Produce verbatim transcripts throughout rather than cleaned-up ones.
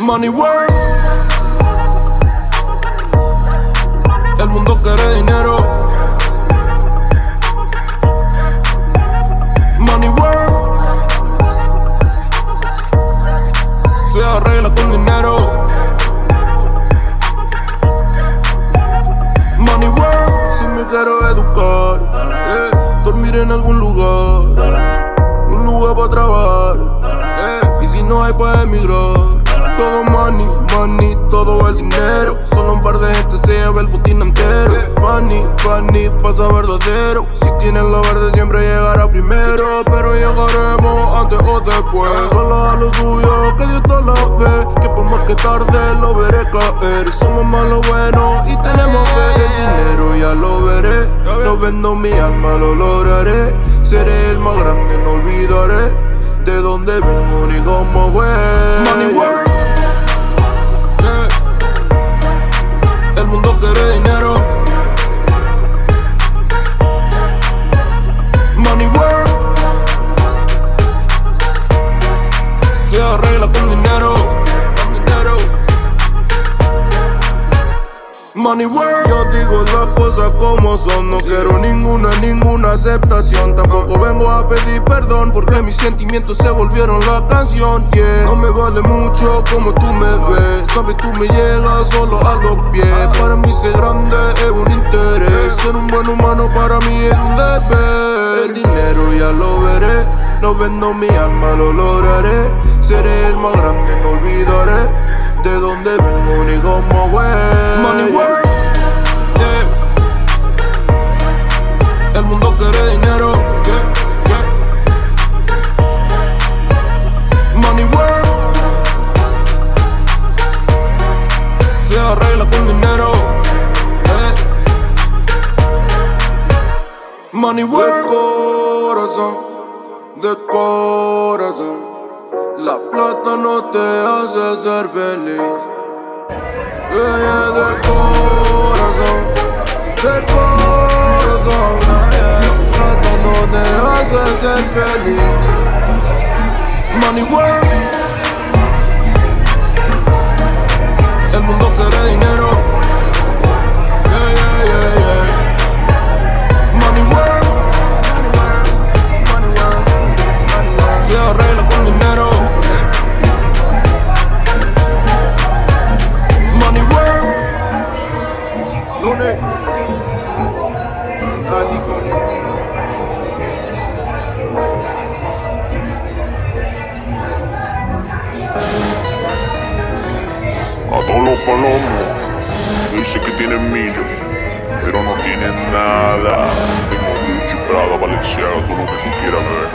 Money work. El mundo quiere dinero. Money work. Se arregla con dinero. Money work. Si me quiero educar, eh, dormir en algún lugar, un lugar para trabajar, eh, y si no hay para emigrar. Todo money, money, todo el dinero. Solo un par de gente se lleva el botín entero. Funny, funny, pasa verdadero. Si tienen lo verde siempre llegará primero. Pero llegaremos antes o después. Solo a lo suyo, que Dios te lo ve. Que por más que tarde lo veré caer. Somos más lo bueno y tenemos fe. El dinero ya lo veré. No vendo mi alma, lo lograré. Seré el más grande, no olvidaré de dónde vengo ni cómo fue. Money work. El mundo quiere dinero. Money work. Se arregla con dinero. Con dinero. Money work. Yo digo las cosas como son. No quiero ninguna, ninguna aceptación. Tampoco vengo a pedir perdón porque mis sentimientos se volvieron la canción, yeah. No me vale mucho como tú me ves. Sabes, tú me llegas solo a los pies. Para mí ser grande es un interés. Ser un buen humano para mí es un deber. El dinero ya lo veré. No vendo mi alma, lo lograré. Seré el más grande, no olvidaré de dónde vengo ni cómo voy. Money work. El mundo quiere dinero, yeah, yeah. Money work. Se arregla con dinero, eh. Money work. De corazón, de corazón. La plata no te hace ser feliz, yeah, yeah. De corazón, de corazón. No te hace ser feliz. Money work. El mundo quiere dinero. Yeah, yeah, yeah, yeah. Money work. Se arregla con dinero. Money work. Lunes. A todos los palomos dicen que tienen millo, pero no tienen nada. Tengo Gucci, Prada, Balenciaga, todo lo que tú quieras ver.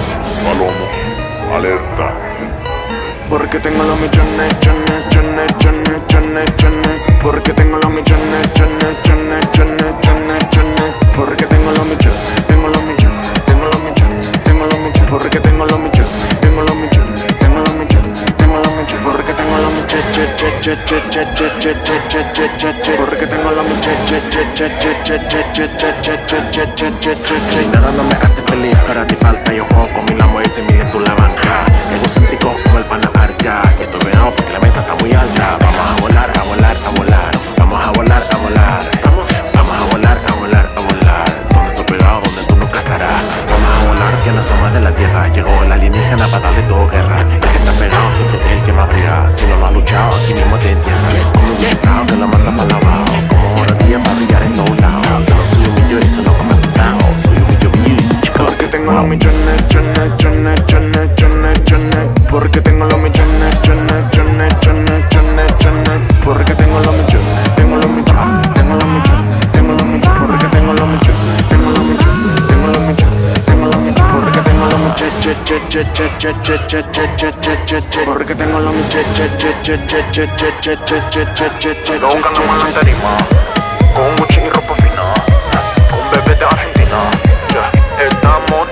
Palomo, alerta. Porque tengo los millones, chones, chones, chones, chones, chones. Porque tengo los millones, chones, chones, chones, chones, chones. Porque tengo los millones, tengo los millones, tengo los millones, tengo los millones. Porque tengo los millones, tengo los millones, tengo los millones, tengo los millones. Porque tengo los millones, che, che, che, che, che, che, che, che, che, che, che, che. Porque tengo los millones, che, che, che, che, che, che, che, che, che, che, che, che, che, che. El dinero no me hace feliz, pero a ti falta. Yo juego con mil amos y ese mil en tu la banca. Egocéntrico como el pana arca. Y estoy venado porque la meta está muy alta. Vamos a volar, a volar, a volar. Vamos a volar, a volar. Vamos a volar, a volar, a volar. Donde estoy pegado, donde tú nunca estarás. Vamos a volar, que no somos de la tierra. Llegó la alienígena para darle todo guerra. El que está pegado siempre es el que más brilla. Si no lo ha luchado, aquí mismo te entierra. Como un chipado que lo manda para abajo. Como hora día para brillar en todos lados. Que no soy un millo y se lo come pegado. Soy un millo, millo, chico. Porque tengo los millones, chones, chones, chones, chones, chones. Porque tengo los millones, chones, chones, chones, chones, chones. Porque tengo los millones, tengo los millones, tengo los millones, tengo los millones. Porque tengo los millones, tengo los millones, tengo los millones, tengo los millones. Porque tengo los millones, che, che, che, che, che, che, che, che, che, che, che, che. Porque tengo los millones, che, che, che, che, che, che, che, che, che, che, che, che. Lo buscando en la tarima, con Gucci y ropa fina, con bebés de Argentina, ya estamos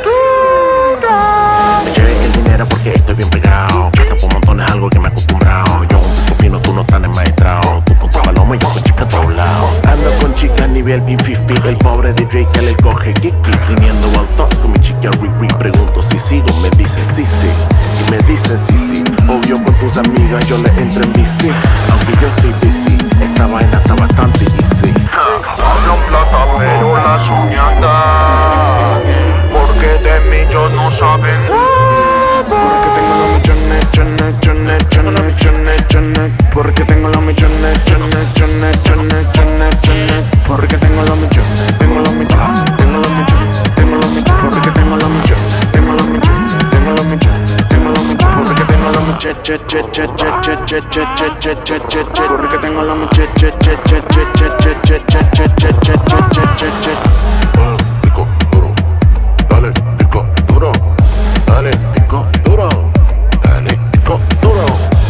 duros. Me lleven el dinero porque estoy bien pegado. Gasto por montones, algo que me he acostumbrado. Yo un poco fino, tú no estás enmaestrado. Tú con tu paloma y yo con chicas a todos lados. Ando con chicas nivel B cincuenta, el pop. pobre D J que le coge kiki. Teniendo wild thoughts con mi chica Riri. Pregunto si sigo, me dicen sí, sí. Y me dicen sí, sí. Obvio con tus amigas yo le entro en bici. Aunque yo estoy busy, esta vaina está bastante easy. Hablan plata pero las uñatas, porque de mí ellos no saben. Porque tengo los millones, chones, chones, chones, chones, chones. Porque tengo los millones, chones, chones, chones, chones, chones. Porque tengo los millones, tengo los millones, tengo los millones, tengo los millones. Porque tengo los millones, tengo los millones, tengo los millones, tengo los millones. Porque tengo los millones, che, che, che, che, che, che, che, che, che, che, che, che. Porque tengo los millones, che, che, che, che, che, che, che, che, che, che, che, che, che, che. Disco duro, dale, disco duro, dale, disco duro, dale, disco duro.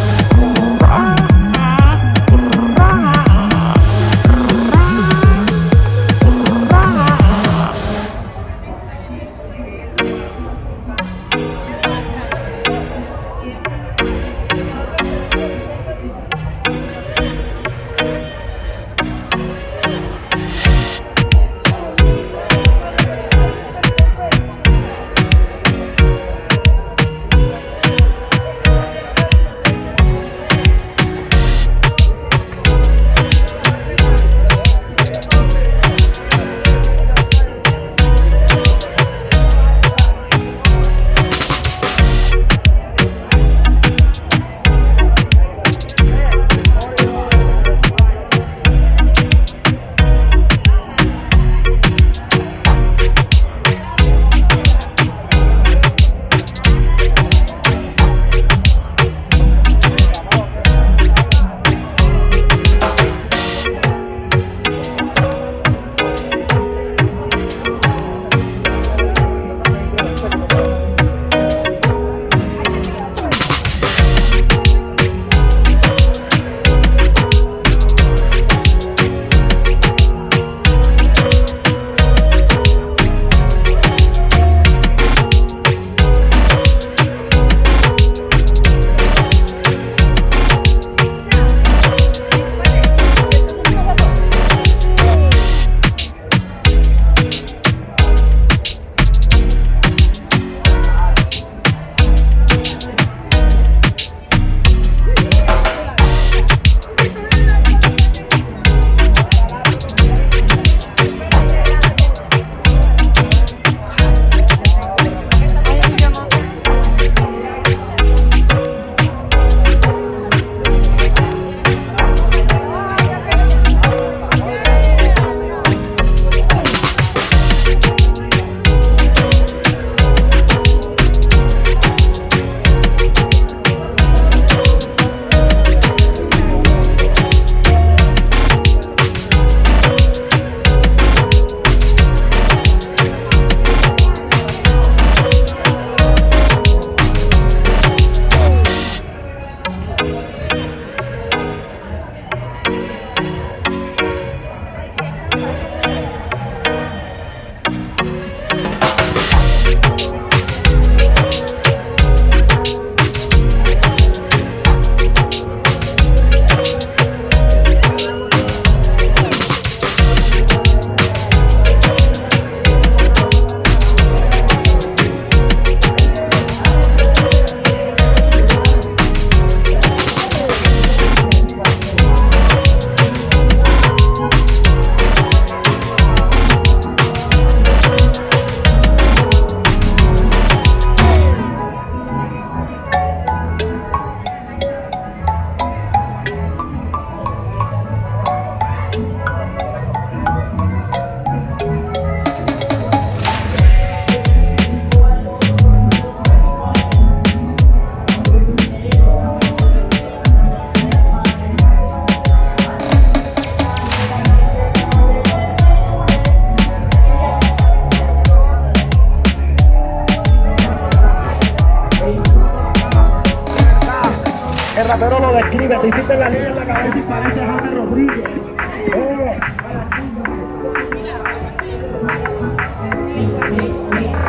El rapero lo describe, te hiciste la línea en la cabeza y pareces a James Rodríguez. Oh.